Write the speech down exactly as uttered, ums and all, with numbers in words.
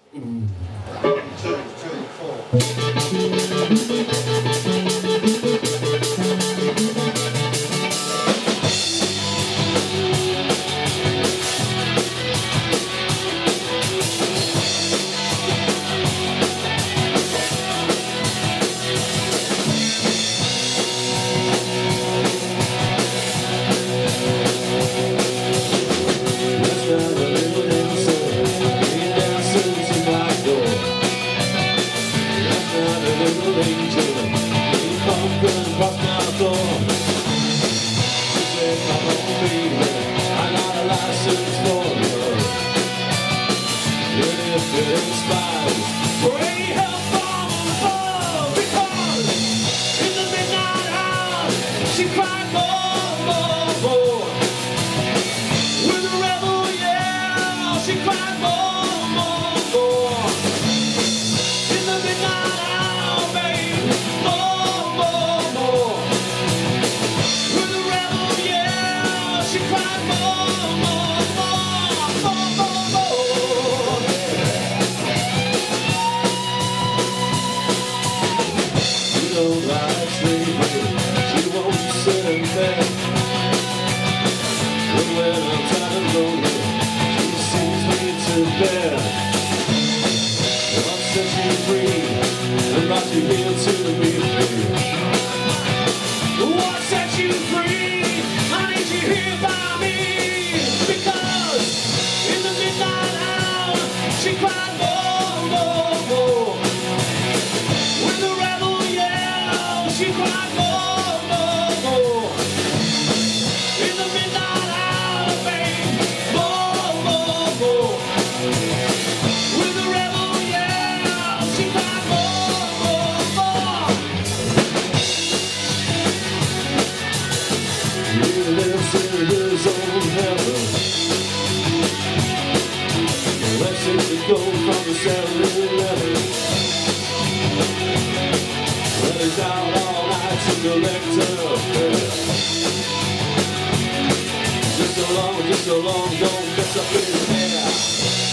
Mm. Two, two, four. She cried more, more, more. With a rebel yell, she cried more, more, more. In the midnight hour, babe, more, more, more. With a rebel yell, she cried more, more, more, more, more, more. You don't like sleeping. She won't sit in bed. And when I'm tired and lonely, she sings me to bed. What set you free and brought you here to be free? What set you free? I need you here by me. Because in the midnight hour, she cried more, more, more. With a rebel yell, she cried more. His own heaven. Let's take the gold from the seven eleven. Well, he's out all night to collect her fare. Just so long, just so long, don't mess up his hair.